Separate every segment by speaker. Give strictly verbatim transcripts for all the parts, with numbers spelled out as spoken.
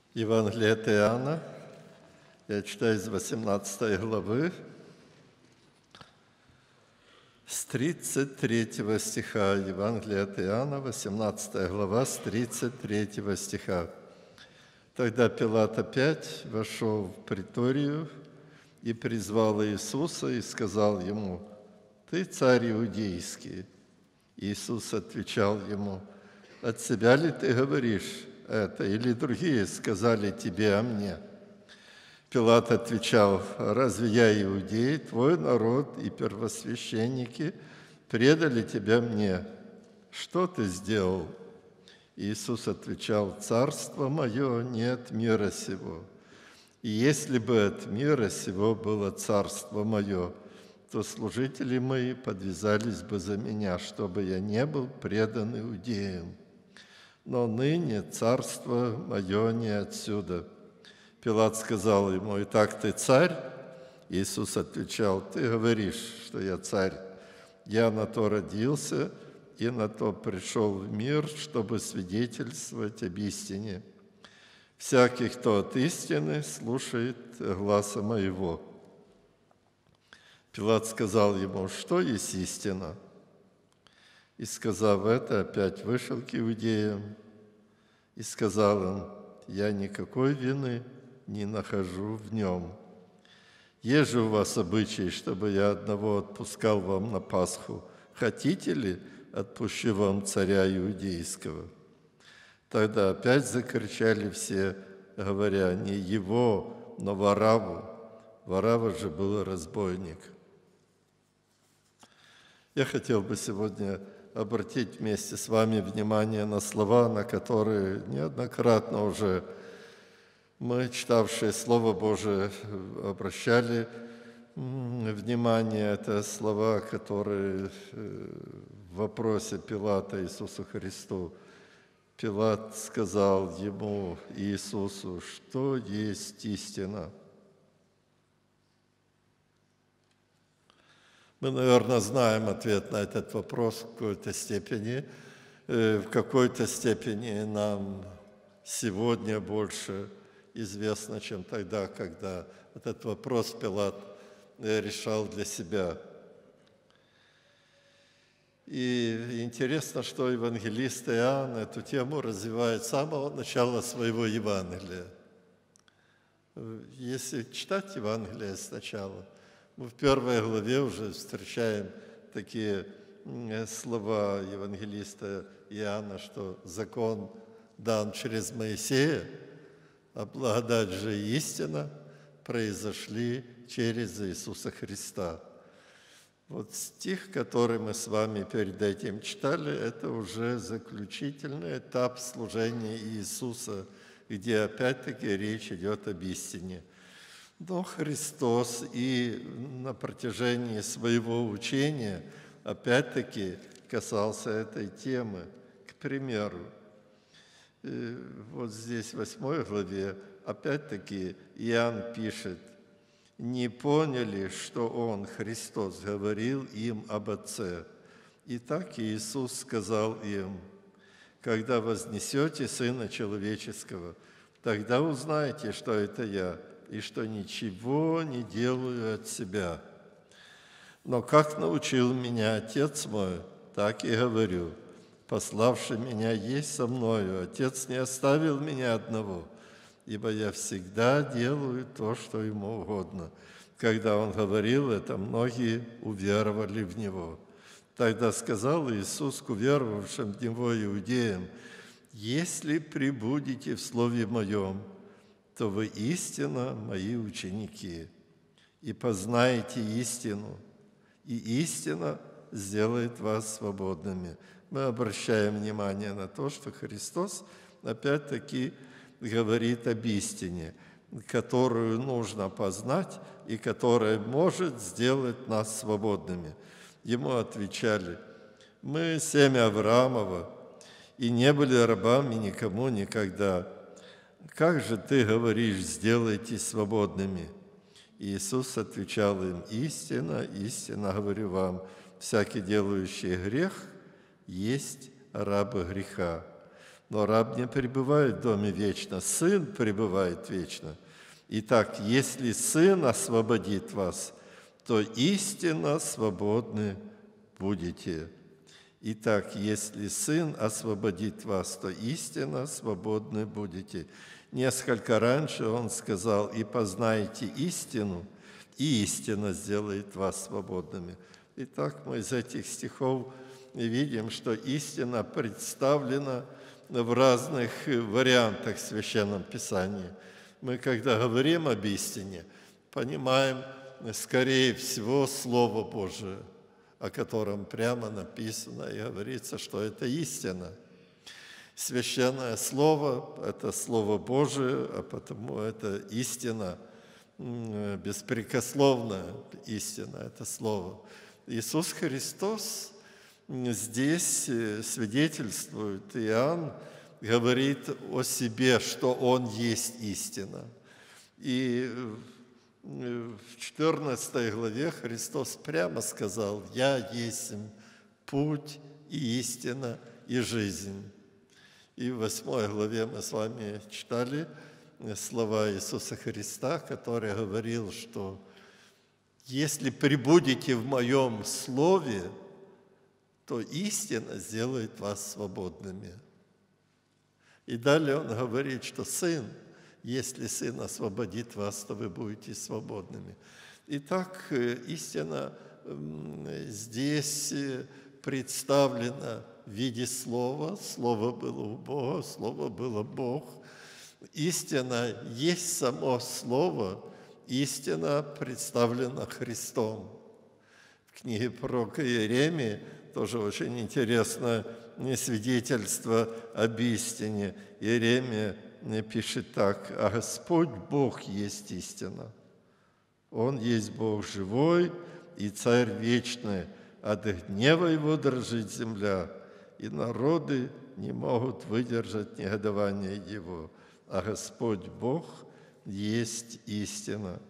Speaker 1: Евангелие от Иоанна, я читаю из восемнадцатой главы, с тридцать третьего стиха. Евангелие от Иоанна, восемнадцатая глава, с тридцать третьего стиха. Тогда Пилат опять вошел в приторию и призвал Иисуса и сказал ему: «Ты царь иудейский». Иисус отвечал ему: «От себя ли ты говоришь это, или другие сказали тебе о мне?» Пилат отвечал: «Разве я иудей? Твой народ и первосвященники предали тебя мне. Что ты сделал?» Иисус отвечал: «Царство мое не от мира сего. И если бы от мира сего было царство мое, то служители мои подвязались бы за меня, чтобы я не был предан иудеям. Но ныне царство мое не отсюда». Пилат сказал ему: «Итак, ты царь?» Иисус отвечал: «Ты говоришь, что я царь. Я на то родился и на то пришел в мир, чтобы свидетельствовать об истине. Всякий, кто от истины, слушает гласа моего». Пилат сказал ему: «Что есть истина?» И, сказав это, опять вышел к иудеям и сказал им: «Я никакой вины не нахожу в нем. Есть же у вас обычай, чтобы я одного отпускал вам на Пасху. Хотите ли, отпущу вам царя иудейского?» Тогда опять закричали все, говоря: «Не его, но Варавву». Варавва же был разбойник. Я хотел бы сегодня обратить вместе с вами внимание на слова, на которые неоднократно уже мы, читавшие Слово Божие, обращали внимание. Это слова, которые в вопросе Пилата Иисусу Христу. Пилат сказал ему, Иисусу: «Что есть истина?» Мы, наверное, знаем ответ на этот вопрос в какой-то степени. В какой-то степени нам сегодня больше известно, чем тогда, когда этот вопрос Пилат решал для себя. И интересно, что евангелист Иоанн эту тему развивает с самого начала своего Евангелия. Если читать Евангелие сначала, мы в первой главе уже встречаем такие слова евангелиста Иоанна, что закон дан через Моисея, а благодать же и истина произошли через Иисуса Христа. Вот стих, который мы с вами перед этим читали, это уже заключительный этап служения Иисуса, где опять-таки речь идет об истине. Но Христос и на протяжении своего учения опять-таки касался этой темы. К примеру, вот здесь, в восьмой главе, опять-таки Иоанн пишет: «Не поняли, что Он, Христос, говорил им об Отце. Итак, Иисус сказал им: когда вознесете Сына Человеческого, тогда узнаете, что это Я, и что ничего не делаю от себя. Но как научил меня Отец мой, так и говорю. Пославший меня есть со мною. Отец не оставил меня одного, ибо я всегда делаю то, что ему угодно». Когда он говорил это, многие уверовали в него. Тогда сказал Иисус к уверовавшим в него иудеям: «Если пребудете в Слове Моем, то вы истинно Мои ученики, и познаете истину, и истина сделает вас свободными». Мы обращаем внимание на то, что Христос опять-таки говорит об истине, которую нужно познать и которая может сделать нас свободными. Ему отвечали: «Мы семя Авраамова и не были рабами никому никогда. Как же ты говоришь: сделайтесь свободными?» Иисус отвечал им: «Истина, истинно говорю вам, всякий делающий грех есть раб греха. но раб не пребывает в доме вечно, Сын пребывает вечно. Итак, если Сын освободит вас, то истинно свободны будете. Итак, если Сын освободит вас, то истинно свободны будете. Несколько раньше Он сказал: «И познаете истину, и истина сделает вас свободными». Итак, мы из этих стихов видим, что истина представлена в разных вариантах в Священном Писании. Мы, когда говорим об истине, понимаем, скорее всего, Слово Божие, о котором прямо написано и говорится, что это истина. Священное Слово – это Слово Божие, а потому это истина, беспрекословная истина, это Слово. Иисус Христос здесь свидетельствует, Иоанн говорит о себе, что Он есть истина. И в четырнадцатой главе Христос прямо сказал: «Я есть путь и истина и жизнь». И в восьмой главе мы с вами читали слова Иисуса Христа, который говорил, что «если пребудете в Моем Слове, то истина сделает вас свободными». И далее Он говорит, что Сын, если Сын освободит вас, то вы будете свободными. Итак, истина здесь представлена в виде Слова. Слово было у Бога, Слово было Бог. Истина есть само Слово, истина представлена Христом. В книге пророка Иеремии тоже очень интересное свидетельство об истине. Иеремия пишет так: «А Господь Бог есть истина. Он есть Бог живой и Царь вечный. От гнева Его дрожит земля, и народы не могут выдержать негодование Его. А Господь Бог есть истина».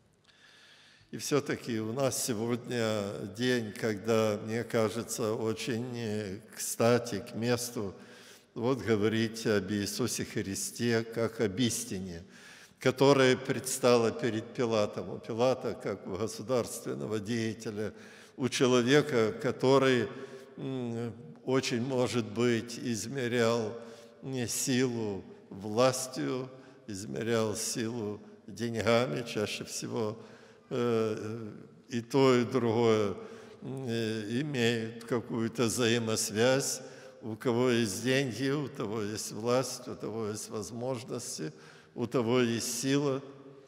Speaker 1: И все-таки у нас сегодня день, когда, мне кажется, очень кстати, к месту вот говорить об Иисусе Христе как об истине, которая предстала перед Пилатом. У Пилата, как у государственного деятеля, у человека, который очень, может быть, измерял силу властью, измерял силу деньгами, чаще всего и то, и другое имеют какую-то взаимосвязь. У кого есть деньги, у того есть власть, у того есть возможности, у того есть сила.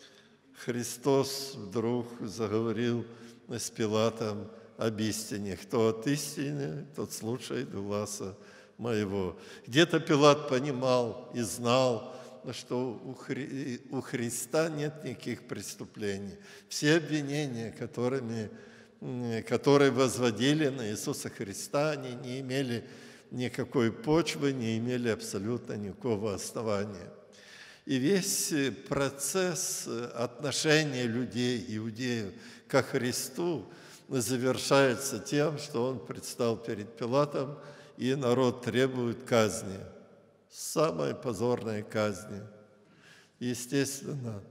Speaker 1: Христос вдруг заговорил с Пилатом об истине. «Кто от истины, тот слушает гласа моего». Где-то Пилат понимал и знал, что у, Хри... у Христа нет никаких преступлений. Все обвинения, которыми, которые возводили на Иисуса Христа, они не имели никакой почвы, не имели абсолютно никакого основания. И весь процесс отношения людей, иудеев, ко Христу завершается тем, что Он предстал перед Пилатом, и народ требует казни, самой позорной казни. Естественно,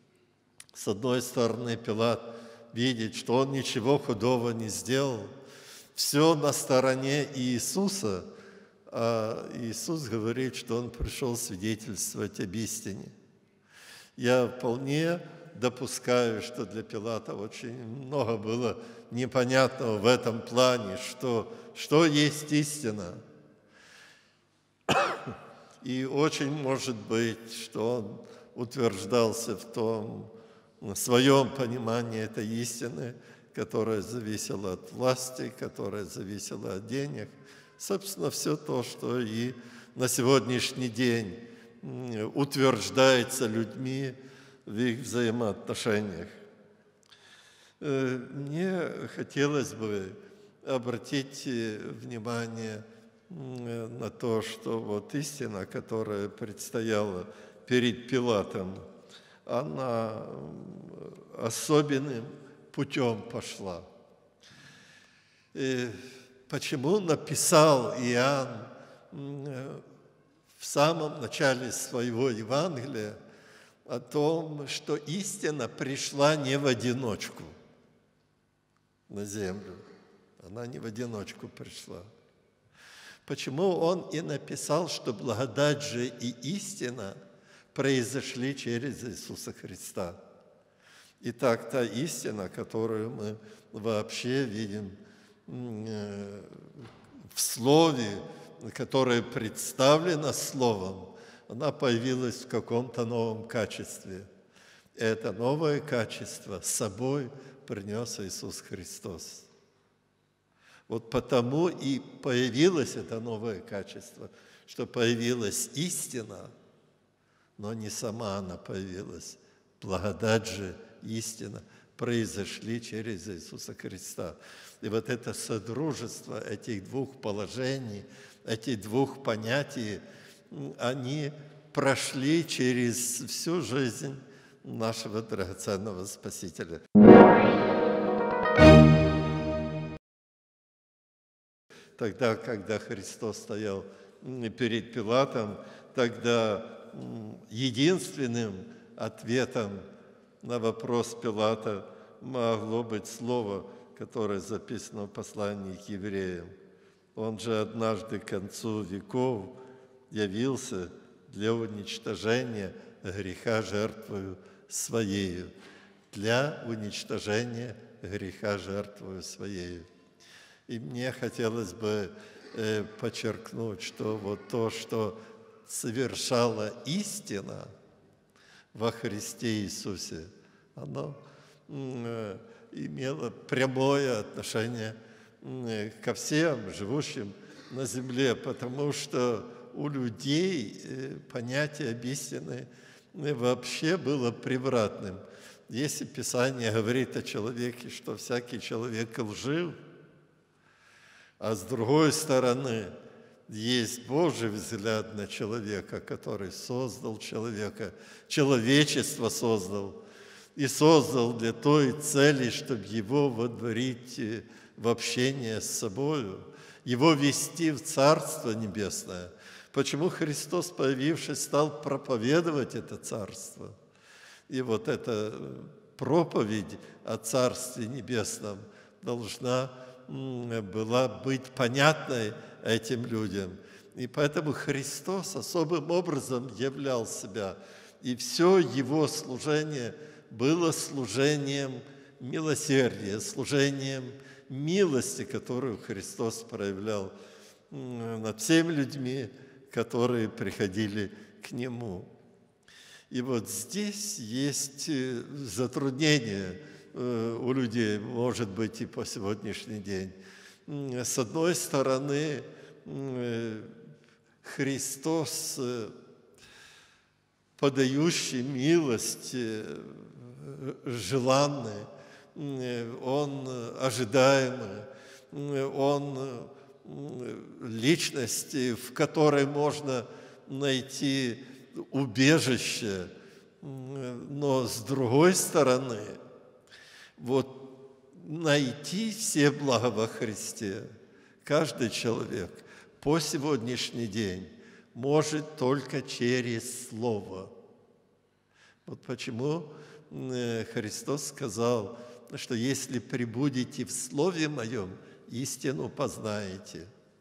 Speaker 1: с одной стороны, Пилат видит, что он ничего худого не сделал, все на стороне Иисуса, а Иисус говорит, что Он пришел свидетельствовать об истине. Я вполне допускаю, что для Пилата очень много было непонятного в этом плане, что, что есть истина. И очень может быть, что он утверждался в том, в своем понимании этой истины, которая зависела от власти, которая зависела от денег. Собственно, все то, что и на сегодняшний день утверждается людьми в их взаимоотношениях. Мне хотелось бы обратить внимание на то, что вот истина, которая предстояла перед Пилатом, она особенным путем пошла. И почему написал Иоанн самом начале своего Евангелия о том, что истина пришла не в одиночку на землю. Она не в одиночку пришла. Почему он и написал, что благодать же и истина произошли через Иисуса Христа. Итак, та истина, которую мы вообще видим в Слове, которая представлена Словом, она появилась в каком-то новом качестве. Это новое качество с собой принес Иисус Христос. Вот потому и появилось это новое качество, что появилась истина, но не сама она появилась. Благодать же, истина произошли через Иисуса Христа. И вот это содружество этих двух положений, этих двух понятий, они прошли через всю жизнь нашего драгоценного Спасителя. Тогда, когда Христос стоял перед Пилатом, тогда единственным ответом на вопрос Пилата могло быть слово, которое записано в послании к евреям. Он же однажды к концу веков явился для уничтожения греха жертвою Своею. Для уничтожения греха жертвою Своею. И мне хотелось бы э, подчеркнуть, что вот то, что совершала истина во Христе Иисусе, оно э, имело прямое отношение э, ко всем живущим на земле, потому что у людей э, понятие об истине э, вообще было превратным. Если Писание говорит о человеке, что всякий человек лжив, а с другой стороны, есть Божий взгляд на человека, который создал человека, человечество создал, и создал для той цели, чтобы его водворить в общение с собою, его вести в Царство Небесное. Почему Христос, появившись, стал проповедовать это Царство? И вот эта проповедь о Царстве Небесном должна была быть понятной этим людям. И поэтому Христос особым образом являл себя. И все Его служение было служением милосердия, служением милости, которую Христос проявлял над всеми людьми, которые приходили к Нему. И вот здесь есть затруднение у людей, может быть, и по сегодняшний день. С одной стороны, Христос, подающий милость, желанный, Он ожидаемый, Он личность, в которой можно найти убежище, но с другой стороны, вот найти все блага во Христе каждый человек по сегодняшний день может только через Слово. Вот почему Христос сказал, что если пребудете в Слове Моем, истину познаете.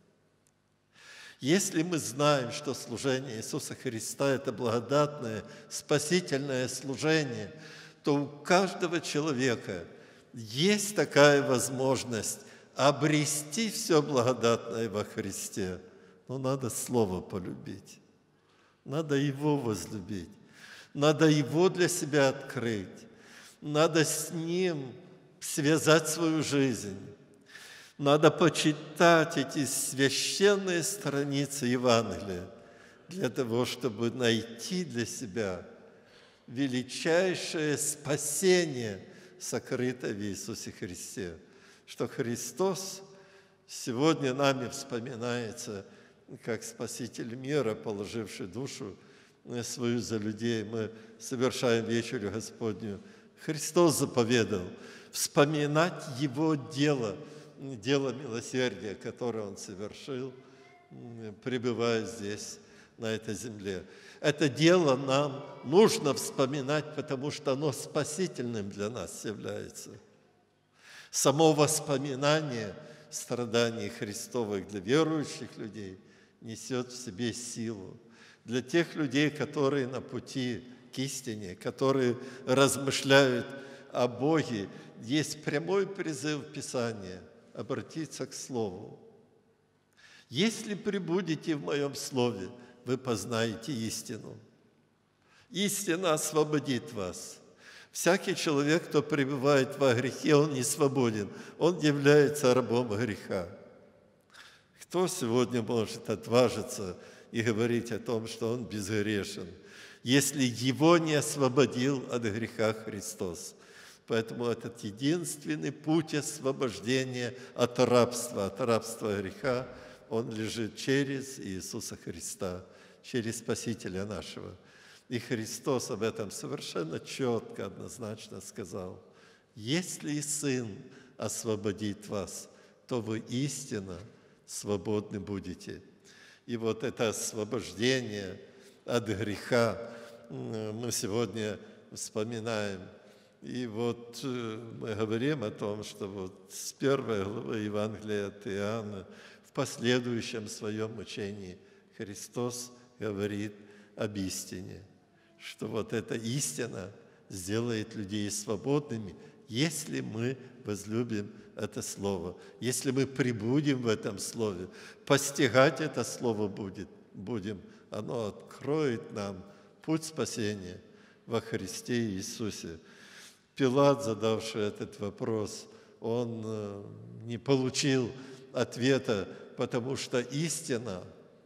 Speaker 1: Если мы знаем, что служение Иисуса Христа – это благодатное, спасительное служение, то у каждого человека есть такая возможность обрести все благодатное во Христе. Но надо Слово полюбить, надо Его возлюбить, надо Его для себя открыть, надо с Ним связать свою жизнь. Надо почитать эти священные страницы Евангелия для того, чтобы найти для себя величайшее спасение, сокрытое в Иисусе Христе. Что Христос сегодня нами вспоминается как Спаситель мира, положивший душу свою за людей. Мы совершаем вечерю Господню. Христос заповедал вспоминать Его дело, дело милосердия, которое Он совершил, пребывая здесь на этой земле. Это дело нам нужно вспоминать, потому что оно спасительным для нас является. Само воспоминание страданий Христовых для верующих людей несет в себе силу. Для тех людей, которые на пути к истине, которые размышляют о Боге, есть прямой призыв Писания обратиться к Слову. «Если пребудете в Моем Слове, вы познаете истину. Истина освободит вас». Всякий человек, кто пребывает во грехе, он не свободен, он является рабом греха. Кто сегодня может отважиться и говорить о том, что он безгрешен, если его не освободил от греха Христос? Поэтому этот единственный путь освобождения от рабства, от рабства греха, он лежит через Иисуса Христа, через Спасителя нашего. И Христос об этом совершенно четко, однозначно сказал: «Если Сын освободит вас, то вы истинно свободны будете». И вот это освобождение от греха мы сегодня вспоминаем. И вот мы говорим о том, что вот с первой главы Евангелия от Иоанна в последующем своем учении Христос говорит об истине, что вот эта истина сделает людей свободными, если мы возлюбим это Слово, если мы пребудем в этом Слове, постигать это Слово будет, будем, оно откроет нам путь спасения во Христе Иисусе. Пилат, задавший этот вопрос, он не получил ответа, потому что истина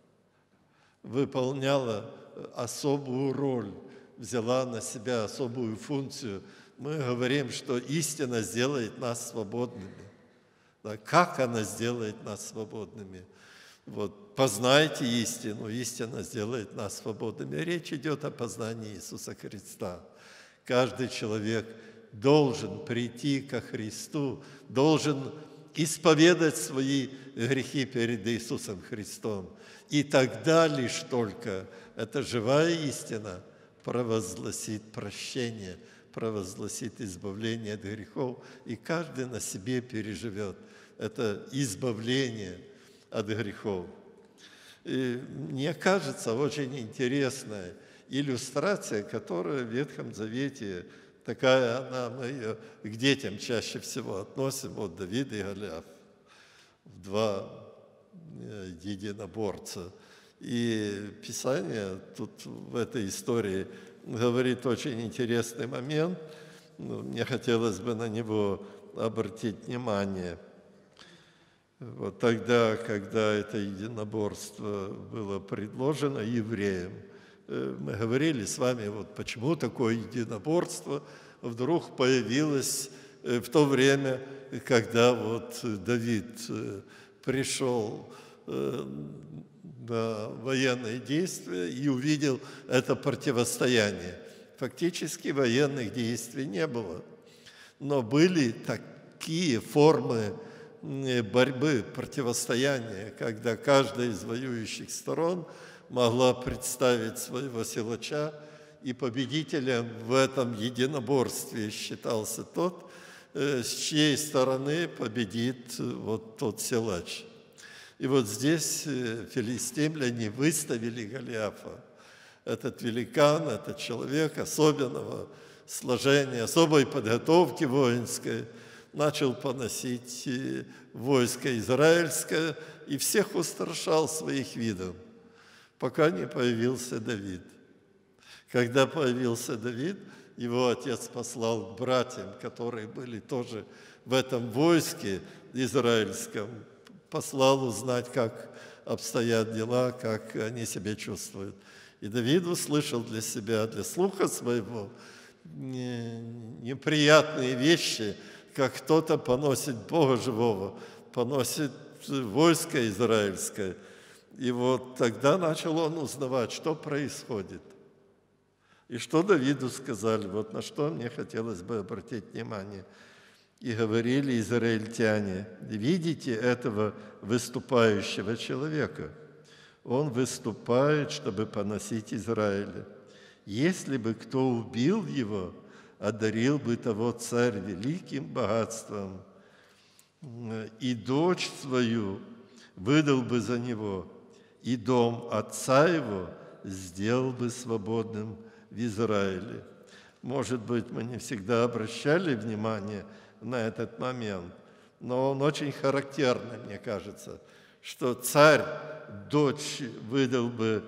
Speaker 1: выполняла особую роль, взяла на себя особую функцию. Мы говорим, что истина сделает нас свободными. Да, как она сделает нас свободными? Вот, познайте истину, истина сделает нас свободными. Речь идет о познании Иисуса Христа. Каждый человек должен прийти ко Христу, должен исповедать свои грехи перед Иисусом Христом. И тогда лишь только эта живая истина провозгласит прощение, провозгласит избавление от грехов, и каждый на себе переживет это избавление от грехов. И мне кажется, очень интересная иллюстрация, которая в Ветхом Завете, такая она, мы ее к детям чаще всего относим, вот Давид и Голиаф, два единоборца. И Писание тут в этой истории говорит очень интересный момент. Мне хотелось бы на него обратить внимание. Вот тогда, когда это единоборство было предложено евреям, мы говорили с вами, вот почему такое единоборство вдруг появилось в то время, когда вот Давид пришел на военные действия и увидел это противостояние. Фактически военных действий не было, но были такие формы борьбы, противостояния, когда каждая из воюющих сторон могла представить своего силача, и победителем в этом единоборстве считался тот, с чьей стороны победит вот тот силач. И вот здесь филистимляне выставили Голиафа. Этот великан, этот человек особенного сложения, особой подготовки воинской, начал поносить войско израильское и всех устрашал своих видом, пока не появился Давид. Когда появился Давид, его отец послал к братьям, которые были тоже в этом войске израильском, послал узнать, как обстоят дела, как они себя чувствуют. И Давид услышал для себя, для слуха своего неприятные вещи, как кто-то поносит Бога живого, поносит войско израильское. И вот тогда начал он узнавать, что происходит. И что Давиду сказали, вот на что мне хотелось бы обратить внимание. И говорили израильтяне: видите этого выступающего человека? Он выступает, чтобы поносить Израиля. Если бы кто убил его, одарил бы того царь великим богатством, и дочь свою выдал бы за него, и дом отца его сделал бы свободным в Израиле. Может быть, мы не всегда обращали внимание на этот момент, но он очень характерный, мне кажется, что царь дочь выдал бы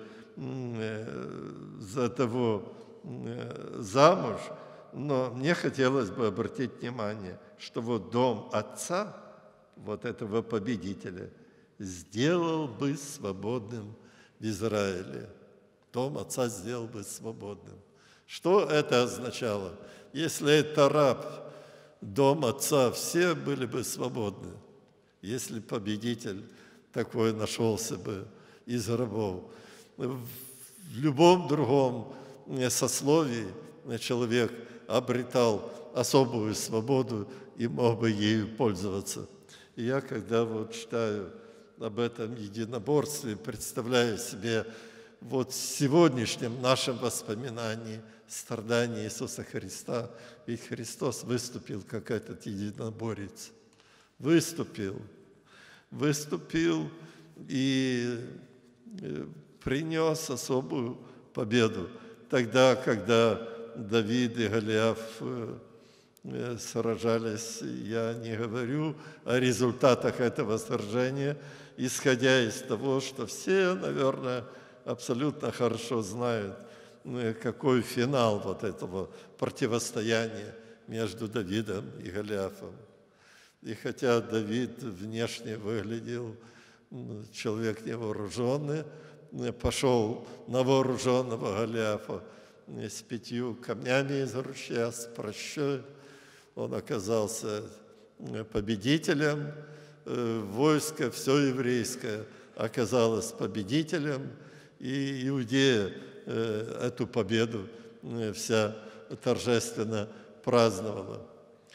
Speaker 1: за того замуж, но мне хотелось бы обратить внимание, что вот дом отца, вот этого победителя, сделал бы свободным в Израиле. Дом отца сделал бы свободным. Что это означало? Если это раб, дом отца, все были бы свободны. Если победитель такой нашелся бы из рабов. В любом другом сословии человек обретал особую свободу и мог бы ею пользоваться. И я, когда вот читаю об этом единоборстве, представляю себе вот в сегодняшнем нашем воспоминании страдания Иисуса Христа, ведь Христос выступил как этот единоборец. Выступил, выступил и принес особую победу. Тогда, когда Давид и Голиаф сражались, я не говорю о результатах этого сражения, исходя из того, что все, наверное, абсолютно хорошо знают, какой финал вот этого противостояния между Давидом и Голиафом. И хотя Давид внешне выглядел человек невооруженный, пошел на вооруженного Голиафа с пятью камнями из ручья, с прощой, он оказался победителем, войско все еврейское оказалось победителем, и Иудея эту победу вся торжественно праздновала.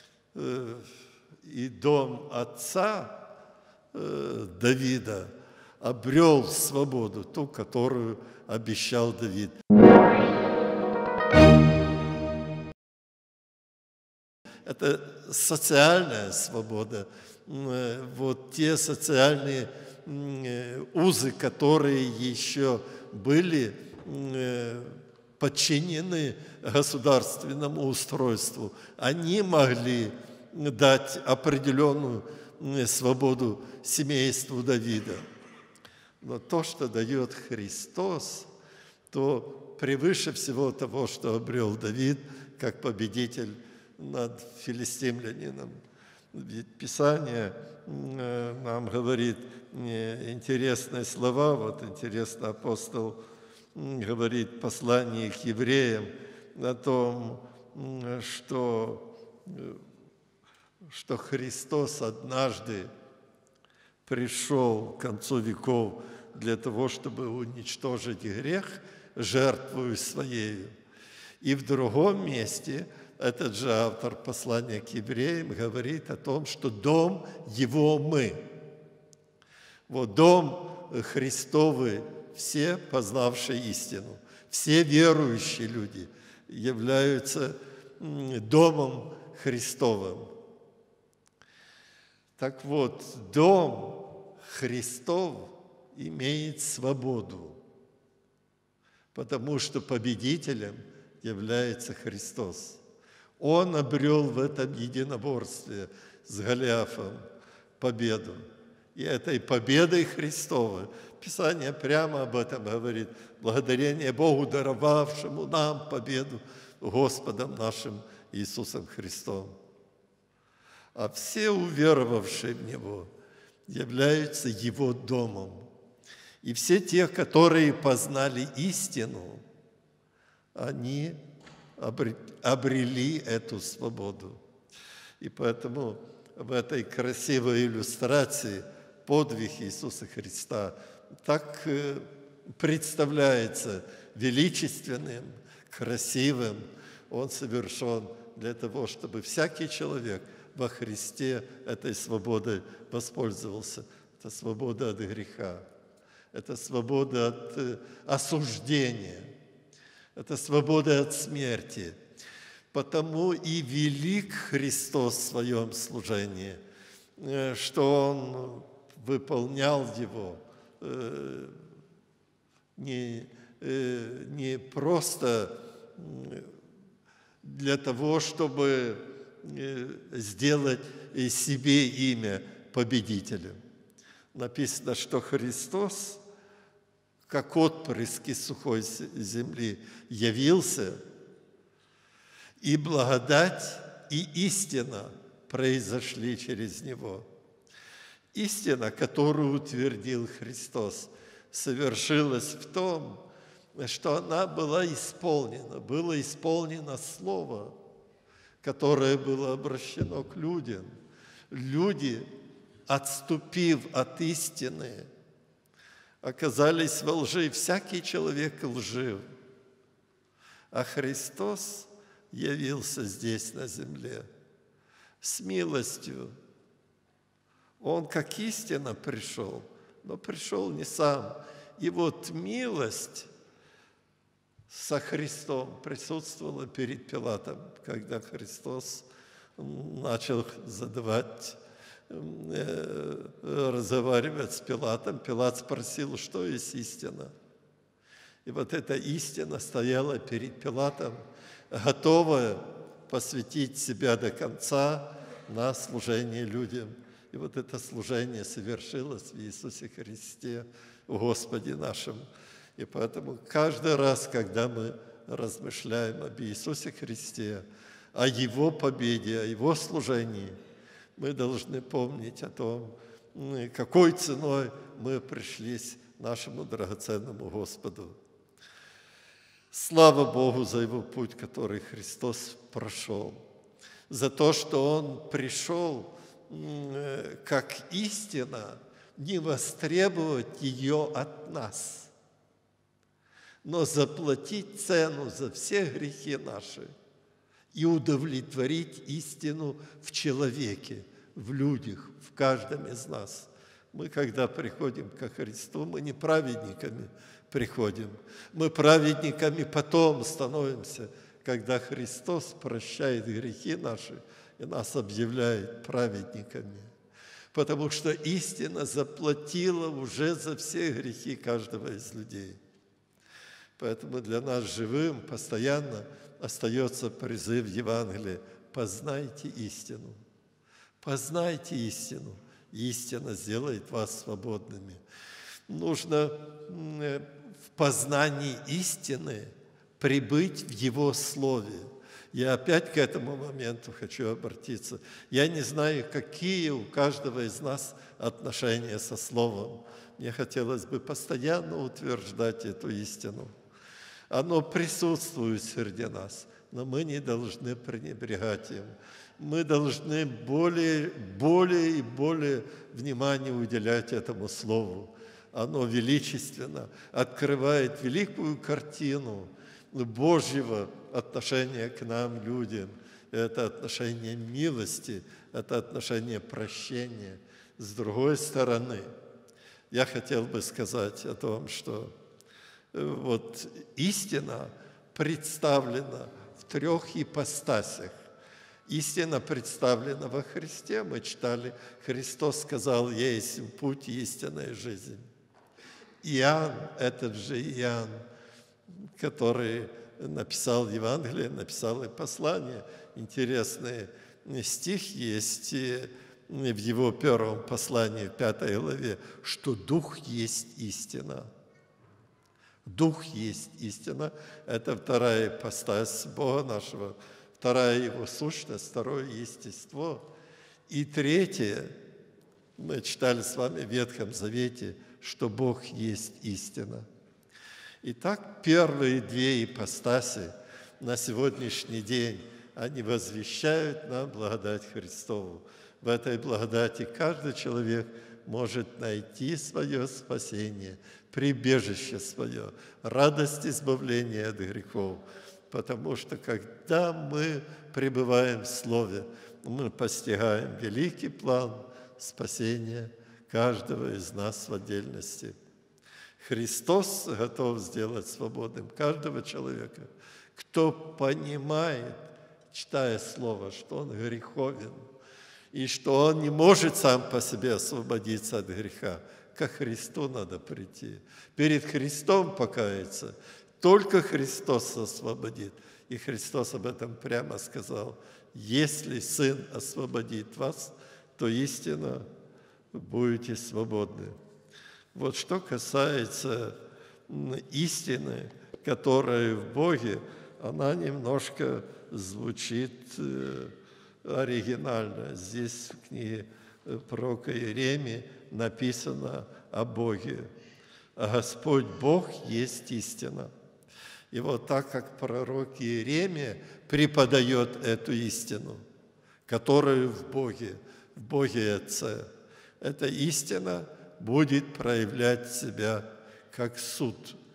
Speaker 1: И дом отца Давида обрел свободу, ту, которую обещал Давид. Это социальная свобода, вот те социальные узы, которые еще были подчинены государственному устройству, они могли дать определенную свободу семейству Давида. Но то, что дает Христос, то превыше всего того, что обрел Давид как победитель над филистимлянином. Ведь Писание нам говорит интересные слова. Вот интересно, апостол говорит в послании к евреям о том, что, что Христос однажды пришел к концу веков для того, чтобы уничтожить грех жертвою своей. И в другом месте этот же автор послания к евреям говорит о том, что дом его мы. Вот дом Христовый, все познавшие истину, все верующие люди являются домом Христовым. Так вот, дом Христов имеет свободу, потому что победителем является Христос. Он обрел в этом единоборстве с Голиафом победу. И этой победой Христовой, Писание прямо об этом говорит, благодарение Богу, даровавшему нам победу Господом нашим Иисусом Христом. А все уверовавшие в Него являются Его домом. И все те, которые познали истину, они обрели эту свободу. И поэтому в этой красивой иллюстрации подвиг Иисуса Христа так представляется величественным, красивым. Он совершен для того, чтобы всякий человек во Христе этой свободой воспользовался. Это свобода от греха. это свобода от осуждения, это свобода от смерти. Потому и велик Христос в своем служении, что Он выполнял его не, не просто для того, чтобы сделать себе имя победителем. Написано, что Христос, как отпрыск из сухой земли, явился, и благодать, и истина произошли через Него. Истина, которую утвердил Христос, совершилась в том, что она была исполнена, было исполнено Слово, которое было обращено к людям. Люди, отступив от истины, оказались во лжи. Всякий человек лжив. А Христос явился здесь, на земле, с милостью. Он как истина пришел, но пришел не сам. И вот милость со Христом присутствовала перед Пилатом, когда Христос начал задавать, разговаривать с Пилатом. Пилат спросил, что есть истина. И вот эта истина стояла перед Пилатом, готовая посвятить себя до конца на служение людям. И вот это служение совершилось в Иисусе Христе, в Господе нашем. И поэтому каждый раз, когда мы размышляем об Иисусе Христе, о Его победе, о Его служении, мы должны помнить о том, какой ценой мы пришлись нашему драгоценному Господу. Слава Богу за Его путь, который Христос прошел, за то, что Он пришел как истина, не востребовать ее от нас, но заплатить цену за все грехи наши и удовлетворить истину в человеке, в людях, в каждом из нас. Мы, когда приходим ко Христу, мы не праведниками приходим, мы праведниками потом становимся, когда Христос прощает грехи наши и нас объявляет праведниками. Потому что истина заплатила уже за все грехи каждого из людей. Поэтому для нас живым постоянно остается призыв Евангелия: познайте истину. Познайте истину. Истина сделает вас свободными. Нужно в познании истины прибыть в Его Слове. Я опять к этому моменту хочу обратиться. Я не знаю, какие у каждого из нас отношения со Словом. Мне хотелось бы постоянно утверждать эту истину. Оно присутствует среди нас, но мы не должны пренебрегать им. Мы должны более, более и более внимания уделять этому Слову. Оно величественно открывает великую картину Божьего отношения к нам, людям. Это отношение милости, это отношение прощения. С другой стороны, я хотел бы сказать о том, что вот истина представлена в трех ипостасях. Истина представлена во Христе. Мы читали, Христос сказал: «Я есть путь, истинная жизнь». Иоанн, этот же Иоанн, который написал Евангелие, написал и послание. Интересный стих есть в его первом послании, в пятой главе, что Дух есть истина. Дух есть истина. Это вторая ипостась Бога нашего, вторая Его сущность, второе естество. И третье, мы читали с вами в Ветхом Завете, что Бог есть истина. Итак, первые две ипостаси на сегодняшний день, они возвещают нам благодать Христову. В этой благодати каждый человек может найти свое спасение, прибежище свое, радость избавления от грехов. Потому что когда мы пребываем в Слове, мы постигаем великий план спасения каждого из нас в отдельности. Христос готов сделать свободным каждого человека, кто понимает, читая Слово, что он греховен, и что он не может сам по себе освободиться от греха. Ко Христу надо прийти. Перед Христом покаяться. Только Христос освободит. И Христос об этом прямо сказал. Если Сын освободит вас, то истинно будете свободны. Вот что касается истины, которая в Боге, она немножко звучит оригинально. Здесь в книге пророка Иеремии написано о Боге. А Господь Бог есть истина. И вот так как пророк Иеремия преподает эту истину, которую в Боге, в Боге Отце, эта истина будет проявлять себя как суд.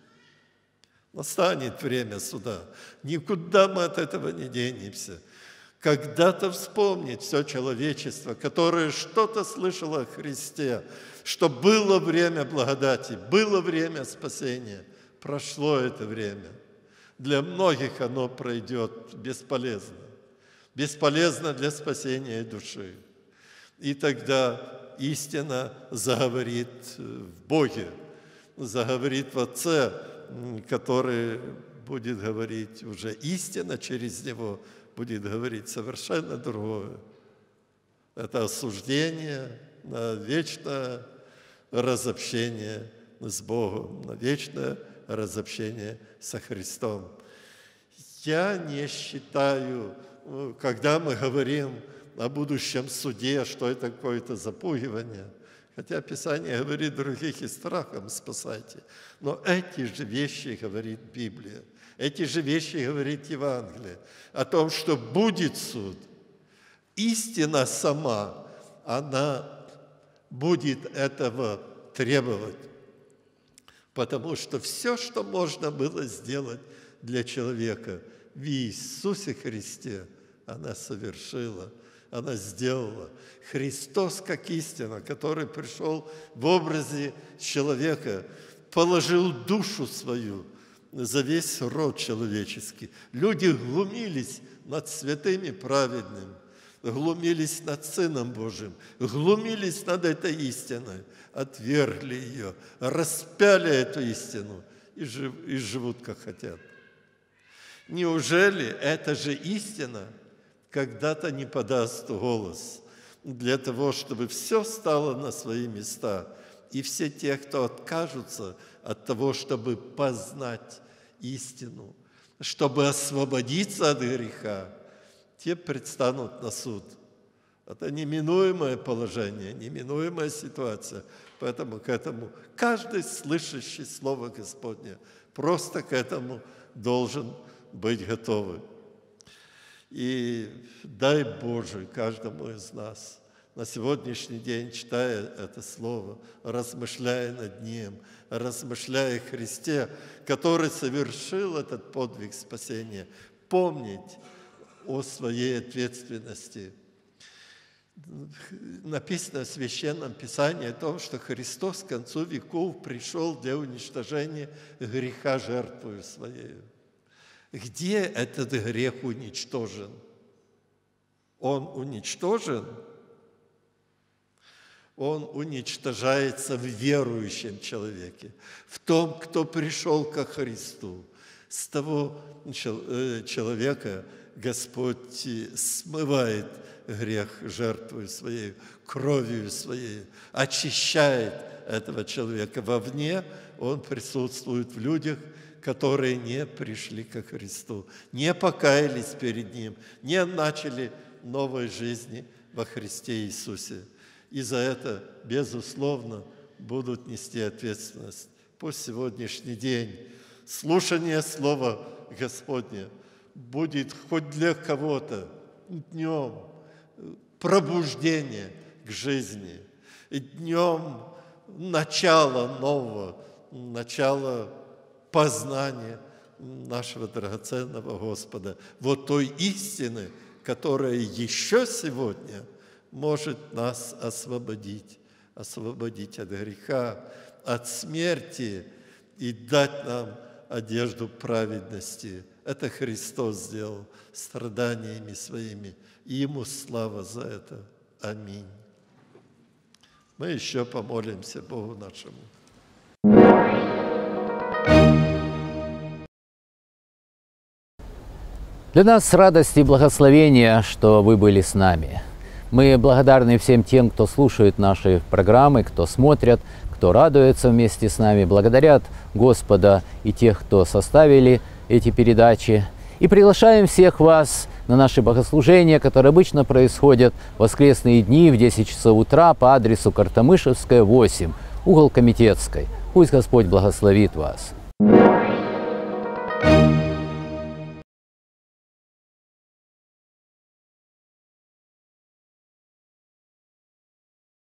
Speaker 1: Настанет время суда. Никуда мы от этого не денемся. Когда-то вспомнить все человечество, которое что-то слышало о Христе, что было время благодати, было время спасения. Прошло это время. Для многих оно пройдет бесполезно. Бесполезно для спасения души. И тогда истина заговорит в Боге, заговорит в Отце, который будет говорить уже истина через Него, будет говорить совершенно другое. Это осуждение на вечное разобщение с Богом, на вечное разобщение со Христом. Я не считаю, когда мы говорим о будущем суде, что это какое-то запугивание, хотя Писание говорит других и страхом спасайте, но эти же вещи говорит Библия. Эти же вещи говорит Евангелие о том, что будет суд. Истина сама, она будет этого требовать. Потому что все, что можно было сделать для человека в Иисусе Христе, она совершила, она сделала. Христос, как истина, который пришел в образе человека, положил душу свою за весь род человеческий. Люди глумились над святым и праведным, глумились над Сыном Божиим, глумились над этой истиной, отвергли ее, распяли эту истину и, жив, и живут, как хотят. Неужели эта же истина когда-то не подаст голос для того, чтобы все стало на свои места, и все те, кто откажутся от того, чтобы познать истину, чтобы освободиться от греха, те предстанут на суд. Это неминуемое положение, неминуемая ситуация. Поэтому к этому каждый слышащий Слово Господне просто к этому должен быть готовым. И дай Боже каждому из нас на сегодняшний день, читая это Слово, размышляя над ним, размышляя о Христе, который совершил этот подвиг спасения, помнить о своей ответственности. Написано в Священном Писании о том, что Христос к концу веков пришел для уничтожения греха жертвою Своей. Где этот грех уничтожен? Он уничтожен? Он уничтожается в верующем человеке, в том, кто пришел ко Христу. С того человека Господь смывает грех жертвою Своей, кровью Своей, очищает этого человека. Вовне он присутствует в людях, которые не пришли ко Христу, не покаялись перед Ним, не начали новой жизни во Христе Иисусе. И за это, безусловно, будут нести ответственность. Пусть сегодняшний день слушание Слова Господня будет хоть для кого-то днем пробуждения к жизни, и днем начала нового, начала познания нашего драгоценного Господа, вот той истины, которая еще сегодня может нас освободить, освободить от греха, от смерти, и дать нам одежду праведности. Это Христос сделал страданиями Своими, и Ему слава за это. Аминь. Мы еще помолимся Богу нашему.
Speaker 2: Для нас радость и благословение, что вы были с нами. Мы благодарны всем тем, кто слушает наши программы, кто смотрят, кто радуется вместе с нами, благодарят Господа и тех, кто составили эти передачи. И приглашаем всех вас на наши богослужения, которые обычно происходят в воскресные дни в десять часов утра по адресу Картамышевская, восемь, угол Комитетской. Пусть Господь благословит вас.